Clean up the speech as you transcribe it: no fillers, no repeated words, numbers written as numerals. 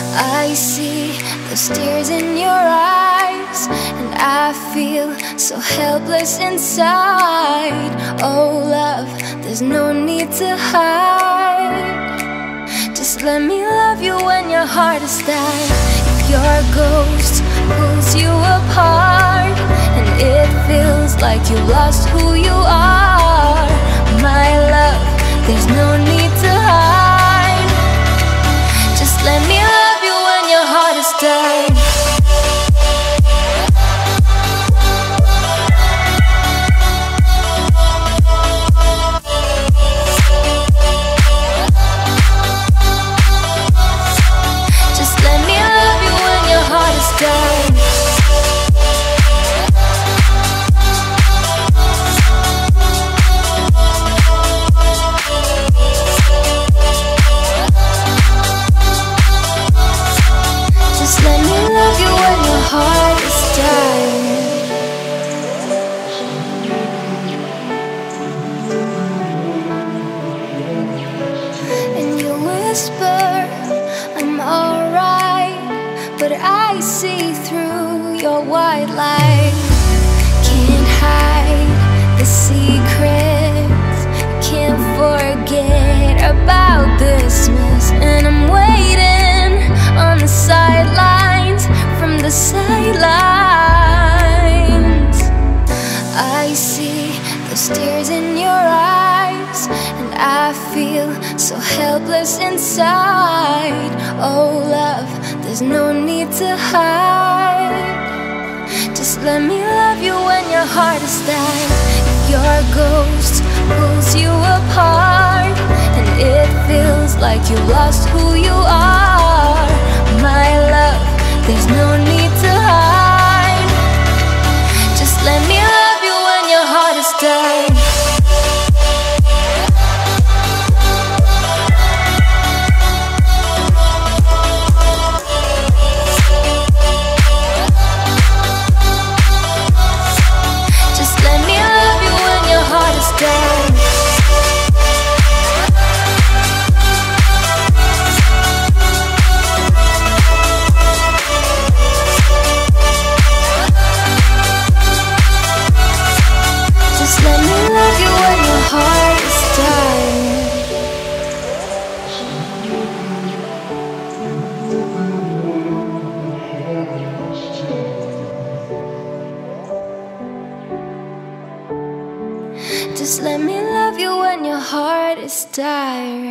I see those tears in your eyes, and I feel so helpless inside. Oh love, there's no need to hide. Just let me love you when your heart is tired. If your ghost pulls you apart and it feels like you lost who you are, my love, there's no need to hide. Just let me love you when your heart is tired. Just let me love you when your heart is tired. Just let me love you when your heart is tired. And you whisper, I'm alright, but I see through your white light. Can't hide the secrets, can't forget about this mess. And I'm waiting on the sidelines, from the sidelines. I see those tears in your eyes, and I feel so helpless inside. Oh love, there's no need to hide. Just let me love you when your heart is tired. If your ghost pulls you apart and it feels like you lost who you are, my love, there's no need to hide. Just let me love you when your heart is tired. Just let me love you when your heart is tired. Just let me love you when your heart is tired. Just let me love you when your heart is tired.